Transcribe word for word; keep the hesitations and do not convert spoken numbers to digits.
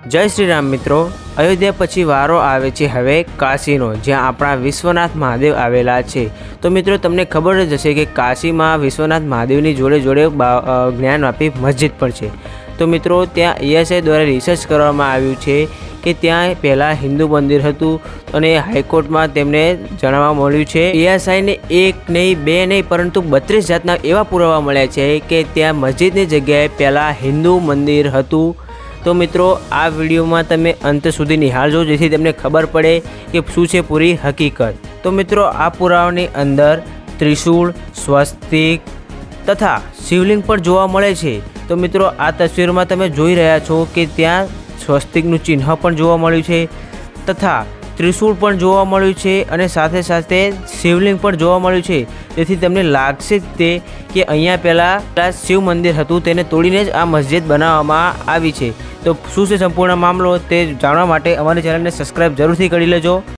જય શ્રી રામ મિત્રો। અયોધ્યા પછી વારો આવે છે હવે કાશીનો, જ્યાં આપણા વિશ્વનાથ મહાદેવ આવેલા છે। તો મિત્રો તમને ખબર જ હશે કે કાશીમાં વિશ્વનાથ મહાદેવની જોડે જોડે જ્ઞાનવાપી મસ્જિદ પણ છે। તો મિત્રો ત્યાં ઈએસઆઈ દ્વારા રિસર્ચ કરવામાં આવ્યું છે કે ત્યાં પહેલાં હિન્દુ મંદિર હતું અને હાઈકોર્ટમાં તેમને જણાવવા મળ્યું છે ઈએસઆઈને એક નહીં બે નહીં પરંતુ બત્રીસ જાતના એવા પુરાવા મળ્યા છે કે ત્યાં મસ્જિદની જગ્યાએ પહેલાં હિન્દુ મંદિર હતું। तो मित्रों आ वीडियो में तमे अंत सुधी निहाळजो जेथी तमने खबर पड़े कि शुं छे पूरी हकीकत। तो मित्रों आ पुरावानी अंदर त्रिशूल, स्वस्तिक तथा शिवलिंग पर जोवा मळे छे। तो मित्रों आ तस्वीर में तमे जोई रह्या छो कि त्यां स्वस्तिकनुं चिन्ह पण जोवा मळ्युं छे तथा त्रिशूल पण जोवा मळ्युं छे अने साथे साथे शिवलिंग पण जोवा मळ्युं छे। जेथी तमने लागशे ते कि अहींया पहेला शिव मंदिर हतुं तेने तोड़ीने ज आ मस्जिद बनाववामां आवी छे। तो शुं छे संपूर्ण मामलो ते जाणवा माटे अमारी चेनलने सब्सक्राइब जरूरथी करी लेजो।